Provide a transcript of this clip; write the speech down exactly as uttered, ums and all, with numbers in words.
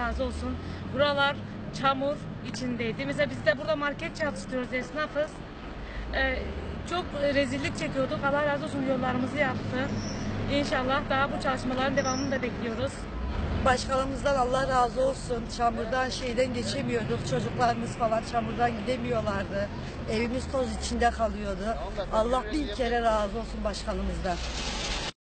razı olsun. Buralar çamur içindeydi. Mesela biz de burada market çalıştırıyoruz, esnafız. Ee, çok rezillik çekiyorduk. Allah razı olsun, yollarımızı yaptı. İnşallah daha bu çalışmaların devamını da bekliyoruz. Başkanımızdan Allah razı olsun. Çamurdan şeyden geçemiyorduk. Çocuklarımız falan çamurdan gidemiyorlardı. Evimiz toz içinde kalıyordu. Allah bin kere razı olsun başkanımızdan.